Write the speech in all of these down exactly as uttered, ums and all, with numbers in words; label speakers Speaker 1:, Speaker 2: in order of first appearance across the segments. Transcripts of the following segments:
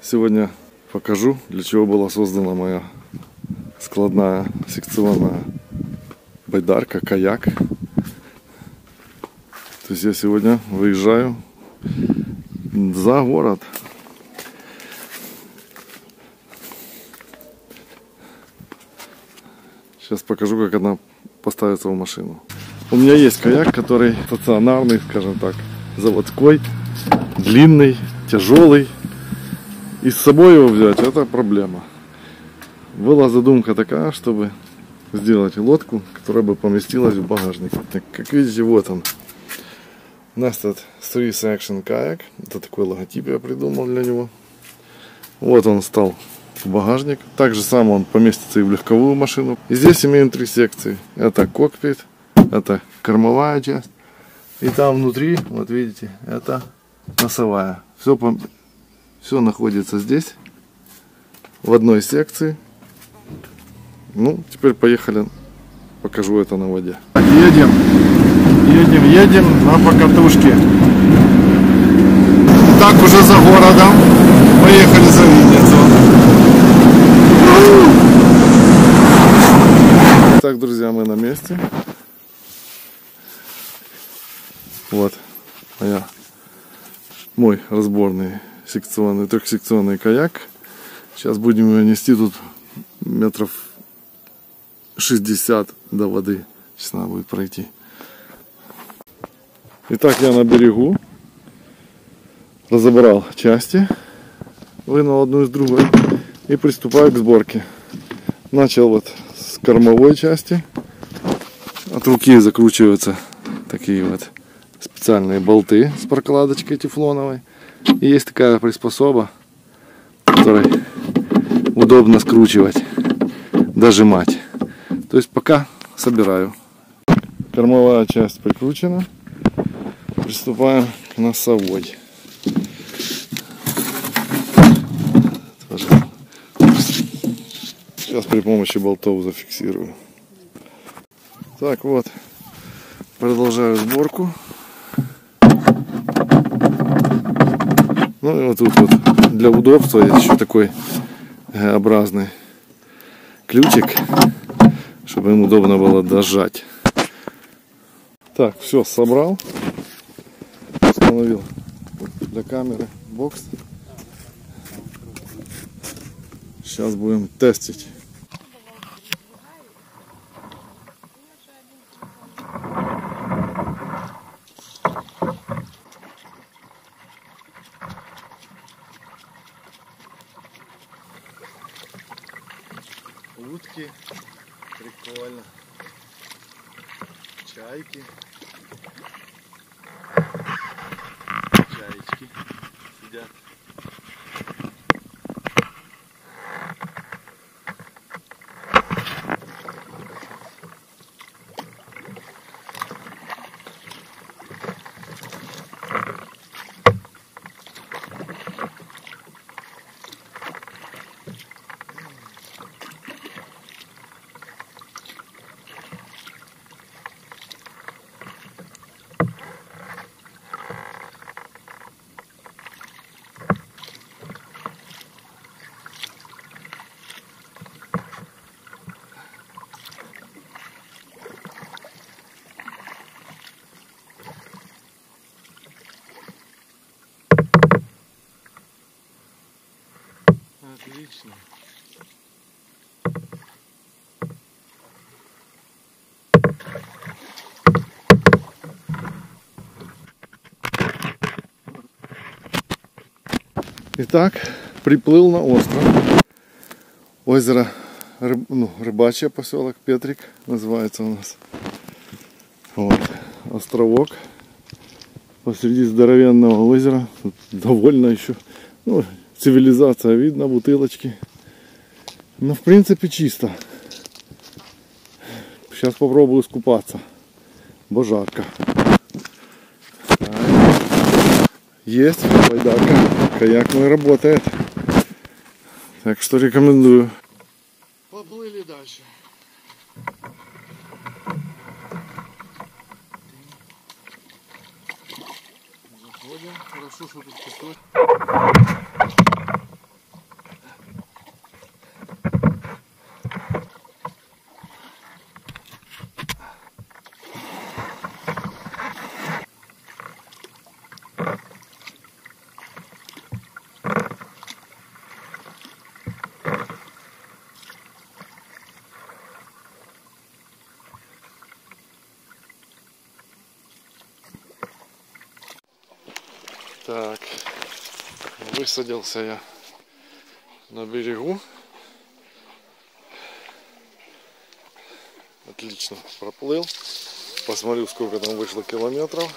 Speaker 1: Сегодня покажу, для чего была создана моя складная секционная байдарка, каяк. То есть я сегодня выезжаю за город. Сейчас покажу, как она поставится в машину. У меня есть каяк, который стационарный, скажем так, заводской, длинный, тяжелый. И с собой его взять — это проблема. Была задумка такая, чтобы сделать лодку, которая бы поместилась в багажник. Как видите, вот он. Nested Three Section Kayak. Это такой логотип я придумал для него. Вот он стал в багажник. Так же само он поместится и в легковую машину. И здесь имеем три секции. Это кокпит, это кормовая часть. И там внутри, вот видите, это носовая. Все, все находится здесь, в одной секции. Ну, теперь поехали, покажу это на воде. Так, едем, едем, едем на покатушке. Так, уже за городом. Поехали за Винницу. Так, друзья, мы на месте. Вот моя, мой разборный секционный, трехсекционный каяк. Сейчас будем его нести тут метров шестьдесят до воды. Сейчас надо будет пройти. Итак, я на берегу. Разобрал части. Вынул одну из другой. И приступаю к сборке. Начал вот с кормовой части. От руки закручиваются такие вот специальные болты с прокладочкой тефлоновой. И есть такая приспособа, которой удобно скручивать, дожимать. То есть пока собираю. Кормовая часть прикручена. Приступаем к носовой. Сейчас при помощи болтов зафиксирую. Так, вот. Продолжаю сборку. Ну и вот тут вот для удобства есть еще такой Г-образный ключик, чтобы им удобно было дожать. Так, все, собрал. Установил для камеры бокс. Сейчас будем тестить. Утки, прикольно. Чайки. Чаечки сидят. Отлично. Итак, приплыл на остров. Озеро, рыб, ну, рыбачье, поселок Петрик называется у нас. Вот, островок посреди здоровенного озера. Тут довольно еще, ну, цивилизация видно, бутылочки. Но в принципе чисто. Сейчас попробую искупаться, бо жарко. Есть байдарка, каяк мой работает. Так что рекомендую. Поплыли дальше. Заходим. Хорошо, что тут песок. Так, высадился я на берегу. Отлично проплыл. Посмотрю, сколько там вышло километров.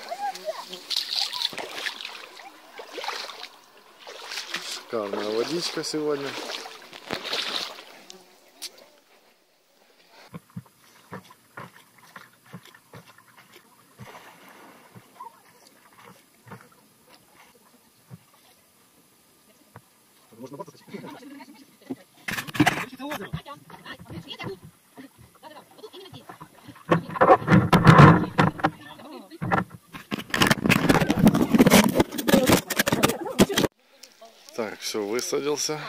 Speaker 1: Шикарная водичка сегодня. Так, все, высадился.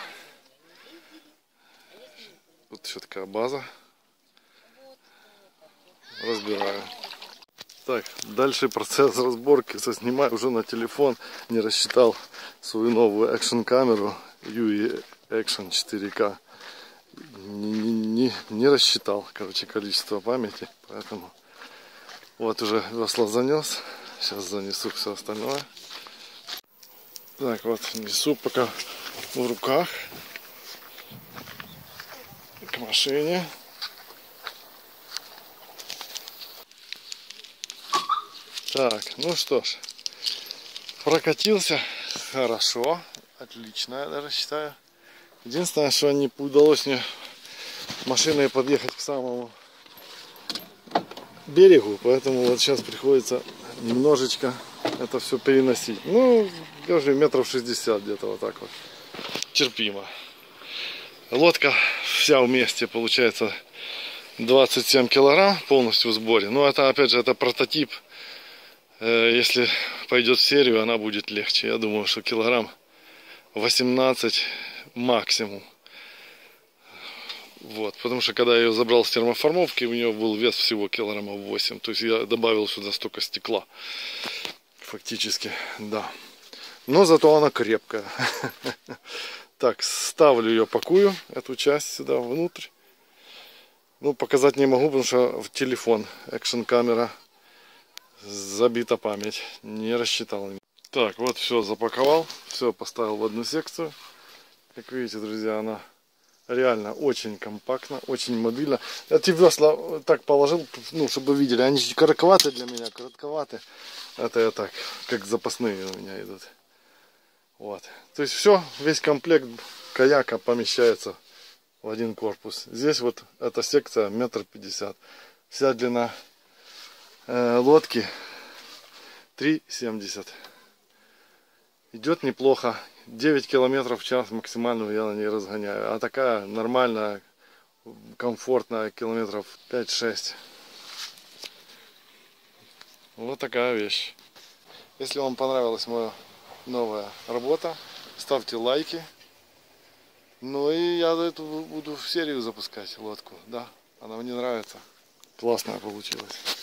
Speaker 1: Тут еще такая база. Разбираю. Так, дальше процесс разборки. Снимаю уже на телефон. Не рассчитал свою новую экшн камеру ю и Action четыре ка. Не, не, не, не рассчитал, короче, количество памяти. Поэтому вот уже весло занес. Сейчас занесу все остальное. Так, вот несу пока в руках к машине. Так, ну что ж, прокатился хорошо, отлично, я даже считаю. Единственное, что не удалось мне машиной подъехать к самому берегу, поэтому вот сейчас приходится немножечко это все переносить. Ну, даже метров шестьдесят где-то вот так вот. Терпимо. Лодка вся вместе получается двадцать семь килограмм полностью в сборе. Но это, опять же, это прототип. Если пойдет в серию, она будет легче. Я думаю, что килограмм восемнадцать максимум. Вот, потому что когда я ее забрал с термоформовки, у нее был вес всего килограмма восемь. То есть я добавил сюда столько стекла. Фактически, да. Но зато она крепкая. Так, ставлю ее, пакую эту часть сюда внутрь. Ну, показать не могу, потому что в телефон экшн камера забита память. Не рассчитал. Так, вот все запаковал. Все поставил в одну секцию. Как видите, друзья, она реально очень компактна, очень мобильна. Эти весла так положил, ну, чтобы вы видели. Они коротковаты для меня, коротковаты. Это я так, как запасные у меня идут. Вот. То есть все, весь комплект каяка помещается в один корпус. Здесь вот эта секция метр пятьдесят. Вся длина э, лодки три семьдесят. Идет неплохо. девять километров в час максимальную я на ней разгоняю. А такая нормальная, комфортная, километров пять-шесть. Вот такая вещь. Если вам понравилась моя новая работа, ставьте лайки. Ну и я эту буду в серию запускать лодку. Да, она мне нравится. Классная получилась.